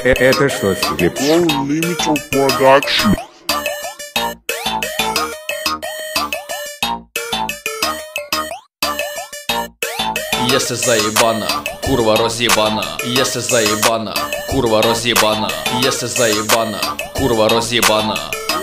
Это что, Филипп? Limited Production. Если заебана, курва розъебана. Если заебана, курва розъебана. Если заебана, курва розъебана.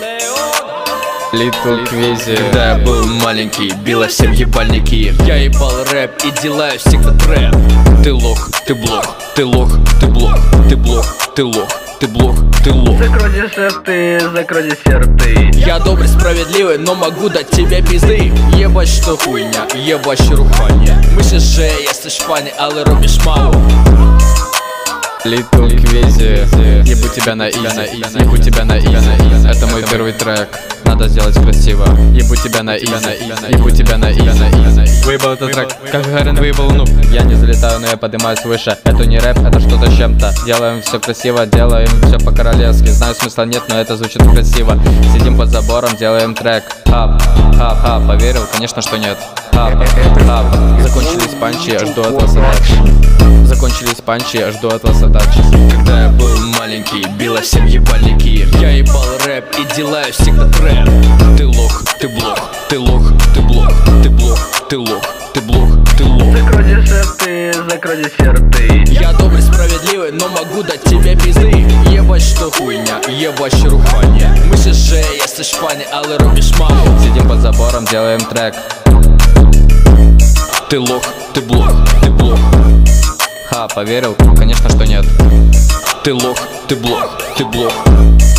Little Crazy. Когда я был маленький, било всем ебальники. Я ебал рэп и делаю всегда трэп. Ты лох, ты блох, ты лох, ты блох, ты блох, ты лох, ты блох, ты лох. Закрой десерты, закрой десерты. Я добрый, справедливый, но могу дать тебе пизды. Ебать, что хуйня, ебать, що рухання. Myślisz, że jesteś fajny, ale robisz mało. Little Crazy. Ебу тебя на изи, ебу тебя на изи. Это мой первый трек, надо сделать красиво. Ебу тебя на изи, ебу тебя на изи. Выебал этот трек, как Гарен выебал, ну. Я не залетаю, но я поднимаюсь выше. Это не рэп, это что-то с чем-то. Делаем все красиво, делаем все по-королевски. Знаю, смысла нет, но это звучит красиво. Сидим под забором, делаем трек. Хап, хап, хап, поверил? Конечно, что нет. Хап, хап. Закончились панчи, я жду от вас отдачи. Закончились панчи, я жду от вас отдачи. Когда я был маленький, било всем ебальники. Я ебал рэп и делаю всегда трэп. Ты лох, ты блох, ты лох, ты блох, ты блох, ты лох, ты блох, ты лох. Закрой десерты, закрой десерты. Я добрый, справедливый, но могу дать тебе пизды. Ебать, что хуйня, ебать, що рухання. Myślisz, że jesteś fajny, ale robisz mało. Сидим под забором, делаем трек. Ты лох, ты блох, ты блох. Ха, поверил? Конечно, что нет. Ты лох, ты блох, ты блох.